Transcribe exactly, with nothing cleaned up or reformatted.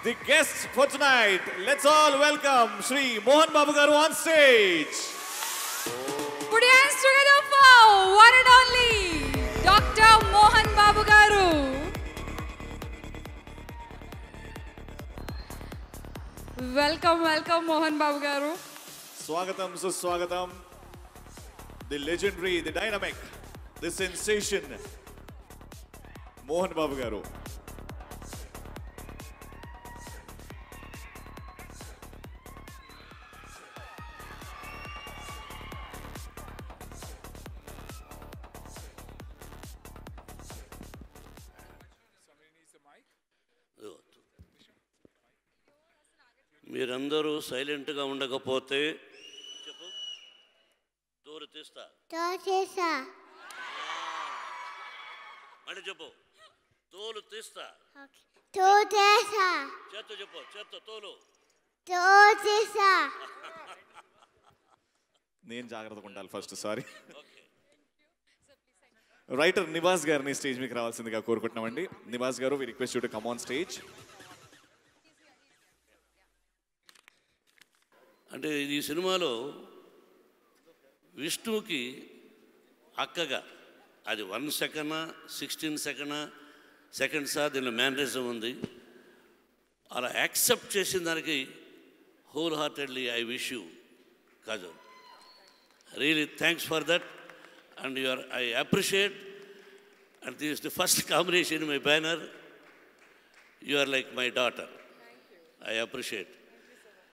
the guests for tonight. Let's all welcome Shri Mohan Babu Garu on stage. Put your hands together for one and only Doctor Mohan Babu Garu. Welcome, welcome Mohan Babu Garu. Swagatam, suswagatam. The legendary, the dynamic, the sensation, Mohan Babu Garu. మీరందరూ సైలెంట్గా ఉండకపోతే చెప్పు తోలు తీస్తా తోసేసా అంటే చెప్పు తోలు తీస్తా తోసేసా చేత్తో చెప్పు చేత్తో తోలు తోసేసా నేను జాగ్రత్తగా ఉండాలి ఫస్ట్ సారీ రైటర్ నివాస్ గారిని స్టేజ్ మీకు రావాల్సిందిగా కోరుకుంటున్నామండి Nivas garu we request you to come on stage అంటే ఈ సినిమాలో విష్ణుకి అక్కగా అది వన్ సెకండ్ సిక్స్టీన్ సెకండ్ సెకండ్సా దీనిలో మేనరిజం ఉంది అలా యాక్సెప్ట్ చేసిన దానికి wholeheartedly I wish you Kajal really thanks for that and you are I appreciate and this is the first combination in my banner you are like my daughter I appreciate